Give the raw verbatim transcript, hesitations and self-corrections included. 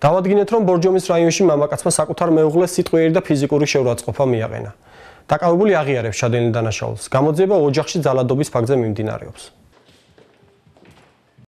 დავადგინეთ, რომ ბორჯომის რაიონში მამაკაცმა საკუთარ მეუღლეს სიტყვიერი და ფიზიკური შეურაცხყოფა მიაყენა. დაკავებული აღიარებს შადენილ დანაშაულს. გამოძიება ოჯახში ძალადობის ფაქტზე მიმდინარეობს.